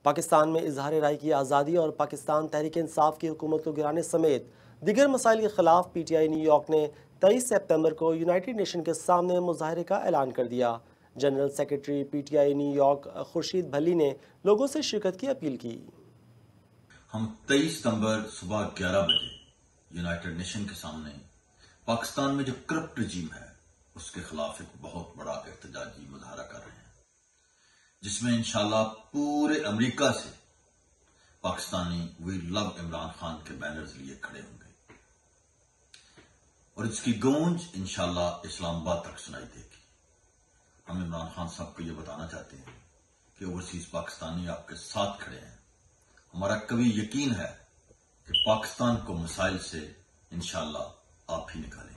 पाकिस्तान में इजहार राय की आज़ादी और पाकिस्तान तहरीक इंसाफ की हुकूमत को गिराने समेत दीगर मसाइल के खिलाफ PTI न्यूयॉर्क ने 23 सितंबर को यूनाइटेड नेशन के सामने मुजाहरे का ऐलान कर दिया। General secretary PTI New York Khurshid Bhalli ने लोगों से शिरकत की अपील की। हम 23 सितंबर सुबह 11 बजे यूनाइटेड नेशन के सामने पाकिस्तान में जो करप्ट रजीम है उसके खिलाफ एक बहुत बड़ा एहतजाजी मुजाहरा कर रहे हैं, जिसमें इंशाल्लाह पूरे अमेरिका से पाकिस्तानी वी लव इमरान खान के बैनर्स लिए खड़े होंगे और इसकी गूंज इंशाल्लाह इस्लामाबाद तक सुनाई देगी। हम इमरान खान साहब को यह बताना चाहते हैं कि ओवरसीज पाकिस्तानी आपके साथ खड़े हैं। हमारा कभी यकीन है कि पाकिस्तान को मसाइल से इंशाल्लाह आप ही निकालेंगे।